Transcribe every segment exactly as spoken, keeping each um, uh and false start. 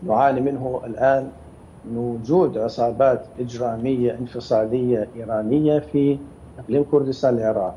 نعاني منه الآن من وجود عصابات إجرامية انفصالية إيرانية في إقليم كردستان العراق.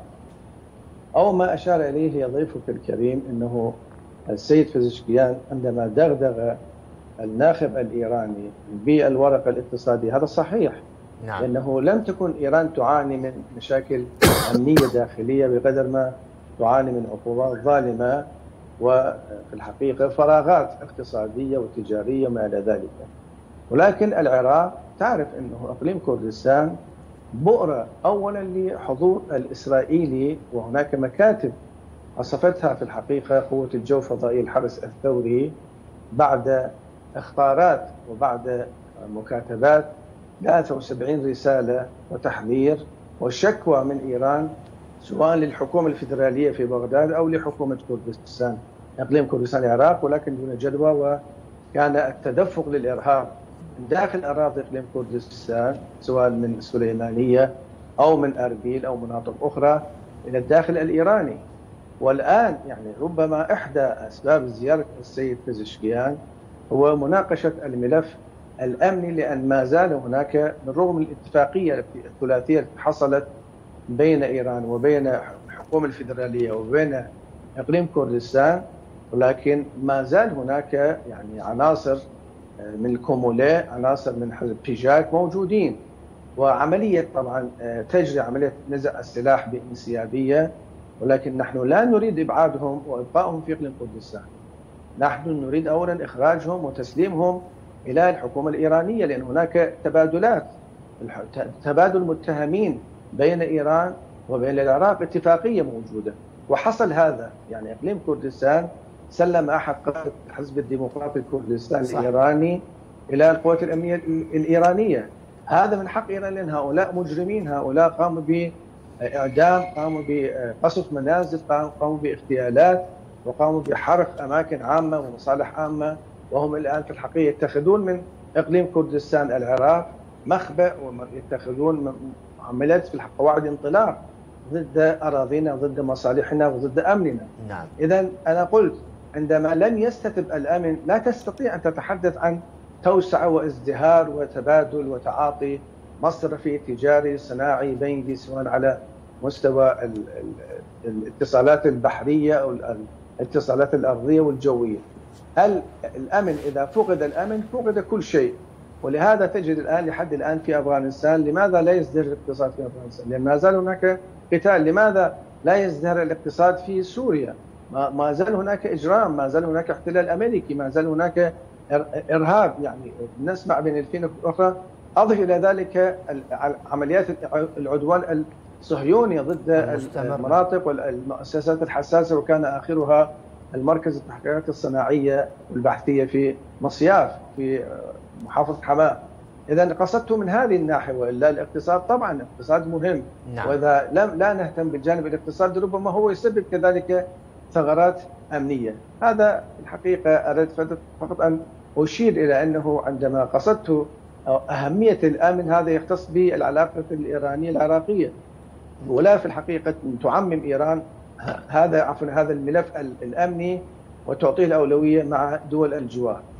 أو ما أشار إليه ضيفك الكريم أنه السيد فيزيشكيان عندما دغدغ الناخب الإيراني بالورقة الاقتصادية، هذا صحيح. نعم. لأنه لم تكن إيران تعاني من مشاكل أمنية داخلية بقدر ما تعاني من عقوبات ظالمة وفي الحقيقة فراغات اقتصادية وتجارية وما إلى ذلك. ولكن العراق تعرف أنه إقليم كردستان بؤرة أولا لحضور الإسرائيلي، وهناك مكاتب وصفتها في الحقيقة قوة الجو فضائي الحرس الثوري بعد اخطارات وبعد مكاتبات ثلاثة وسبعين رسالة وتحذير وشكوى من إيران سواء للحكومة الفيدرالية في بغداد أو لحكومة كردستان إقليم كردستان العراق، ولكن دون جدوى. وكان التدفق للإرهاب من داخل أراضي إقليم كردستان سواء من السليمانية أو من أربيل أو مناطق أخرى إلى الداخل الإيراني. والآن يعني ربما إحدى أسباب زيارة السيد بيزشكيان هو مناقشة الملف الأمني، لأن ما زال هناك بالرغم من الاتفاقية الثلاثية التي حصلت بين إيران وبين الحكومة الفيدرالية وبين إقليم كردستان، ولكن ما زال هناك يعني عناصر من الكومولي، عناصر من حزب بيجاك موجودين، وعملية طبعا تجري عملية نزع السلاح بانسيابية. ولكن نحن لا نريد إبعادهم وإبقائهم في إقليم كردستان، نحن نريد أولا إخراجهم وتسليمهم إلى الحكومة الإيرانية، لأن هناك تبادلات، تبادل متهمين بين إيران وبين العراق، اتفاقية موجودة وحصل هذا. يعني إقليم كردستان سلم أحد قادة الحزب الديمقراطي الكردستاني الإيراني إلى القوات الأمنية الإيرانية. هذا من حق إيران، لأن هؤلاء مجرمين، هؤلاء قاموا بإعدام، قاموا بقصف منازل، قاموا باغتيالات، وقاموا بحرق أماكن عامة ومصالح عامة، وهم الآن في الحقيقة يتخذون من إقليم كردستان العراق مخبأ، ويتخذون عمليات في قواعد انطلاق ضد أراضينا وضد مصالحنا وضد أمننا. نعم. إذن أنا قلت عندما لم يستتب الأمن لا تستطيع أن تتحدث عن توسعة وازدهار وتبادل وتعاطي مصرفي تجاري صناعي بيني، سواء على مستوى الاتصالات البحرية أو الاتصالات الأرضية والجوية. الأمن إذا فقد الأمن فقد كل شيء. ولهذا تجد الآن لحد الآن في أفغانستان لماذا لا يزدهر الاقتصاد في أفغانستان؟ لأن ما زال هناك قتال. لماذا لا يزدهر الاقتصاد في سوريا؟ ما زال هناك إجرام، ما زال هناك احتلال أمريكي، ما زال هناك إرهاب. يعني نسمع بين الفين الأخرى. أضف إلى ذلك عمليات العدوان الصهيوني ضد المناطق والمؤسسات الحساسة، وكان آخرها المركز التحقيقات الصناعية والبحثية في مصياف في محافظة حماة. إذا قصدت من هذه الناحية، وإلا الاقتصاد طبعا الاقتصاد مهم. نعم. وإذا لم لا نهتم بالجانب الاقتصادي ربما هو يسبب كذلك ثغرات أمنية. هذا الحقيقة أردت فقط أن أشير إلى أنه عندما قصدت أهمية الأمن هذا يختص بالعلاقة الإيرانية العراقية، ولا في الحقيقة تعمم إيران هذا عفوا هذا الملف الأمني وتعطيه الأولوية مع دول الجوار.